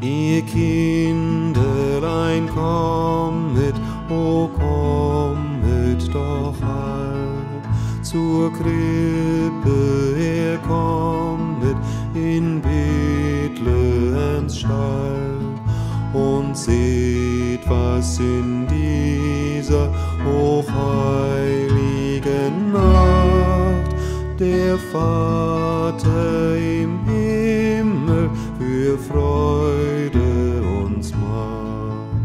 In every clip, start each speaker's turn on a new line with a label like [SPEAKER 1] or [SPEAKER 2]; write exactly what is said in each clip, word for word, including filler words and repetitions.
[SPEAKER 1] Ihr Kinderlein kommet, o kommet doch all zur Krippe, er kommet in Bethlehems Stall. Und seht, was in dieser hochheiligen Nacht der Vater im Himmel für Freude uns macht.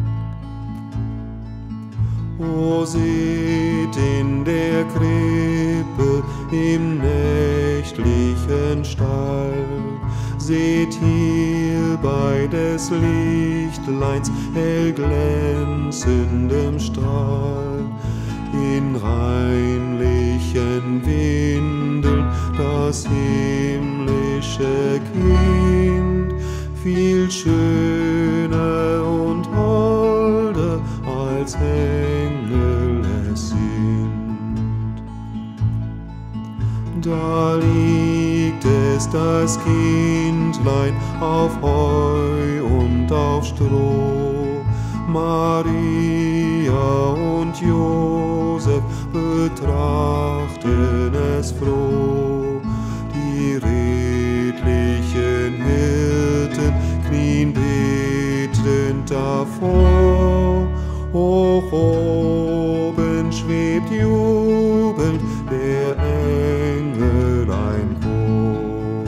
[SPEAKER 1] O seht in der Krippe im nächtlichen Stall, seht hierbei des Lichtleins hell glänzendem Strahl, in reinlichen Windeln das himmlische Kind, viel schöner und holder als Engel es sind. Da liegt es, das Kindlein, auf Heu und auf Stroh. Maria und Josef betrachten es froh. Die redlichen Hirten knien betend davor. Hoch oben schwebt jubelnd der Engelein Chor.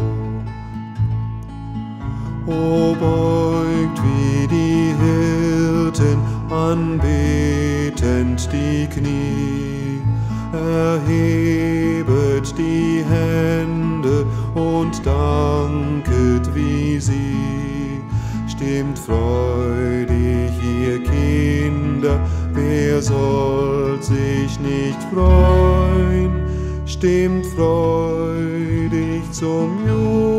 [SPEAKER 1] O beugt wie die Hirten anbetend die Knie, erhebet die Hände und danket wie sie. Stimmt freudig, ihr Kinder, wer soll sich nicht freuen? Stimmt freudig zum Jubel.